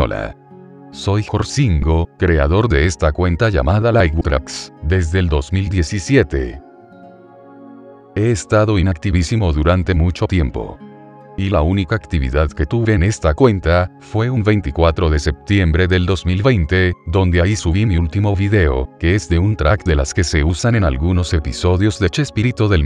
Hola. Soy Jorcingo, creador de esta cuenta llamada LikeTracks, desde el 2017. He estado inactivísimo durante mucho tiempo. Y la única actividad que tuve en esta cuenta, fue un 24 de septiembre del 2020, donde ahí subí mi último video, que es de un track de las que se usan en algunos episodios de Chespirito del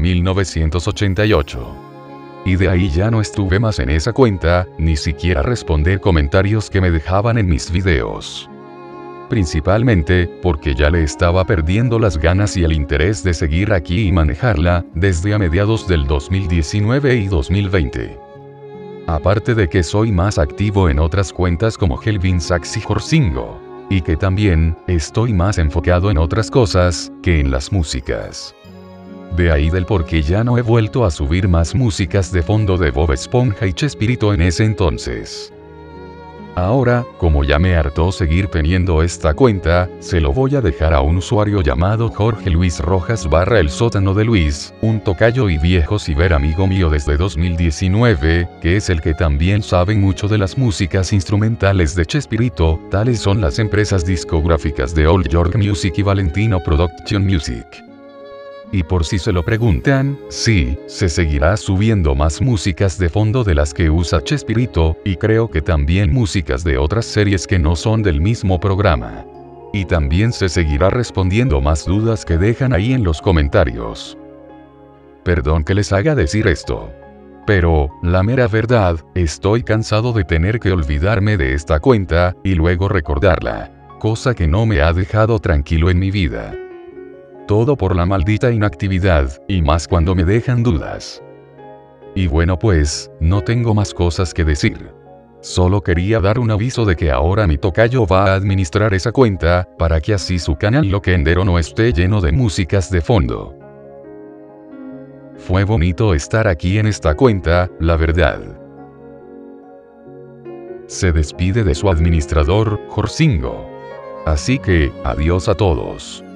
1988. Y de ahí ya no estuve más en esa cuenta, ni siquiera responder comentarios que me dejaban en mis videos. Principalmente, porque ya le estaba perdiendo las ganas y el interés de seguir aquí y manejarla, desde a mediados del 2019 y 2020. Aparte de que soy más activo en otras cuentas como Helvin Sax y Jorcingo. Y que también, estoy más enfocado en otras cosas, que en las músicas. De ahí del por qué ya no he vuelto a subir más músicas de fondo de Bob Esponja y Chespirito en ese entonces. Ahora, como ya me hartó seguir teniendo esta cuenta, se lo voy a dejar a un usuario llamado Jorge Luis Rojas / El Sótano de Luis, un tocayo y viejo ciberamigo mío desde 2019, que es el que también sabe mucho de las músicas instrumentales de Chespirito, tales son las empresas discográficas de Old York Music y Valentino Production Music. Y por si se lo preguntan, sí, se seguirá subiendo más músicas de fondo de las que usa Chespirito, y creo que también músicas de otras series que no son del mismo programa. Y también se seguirá respondiendo más dudas que dejan ahí en los comentarios. Perdón que les haga decir esto. Pero, la mera verdad, estoy cansado de tener que olvidarme de esta cuenta, y luego recordarla. Cosa que no me ha dejado tranquilo en mi vida. Todo por la maldita inactividad, y más cuando me dejan dudas. Y bueno pues, no tengo más cosas que decir. Solo quería dar un aviso de que ahora mi tocayo va a administrar esa cuenta, para que así su canal Loquendero no esté lleno de músicas de fondo. Fue bonito estar aquí en esta cuenta, la verdad. Se despide de su administrador, Jorcingo. Así que, adiós a todos.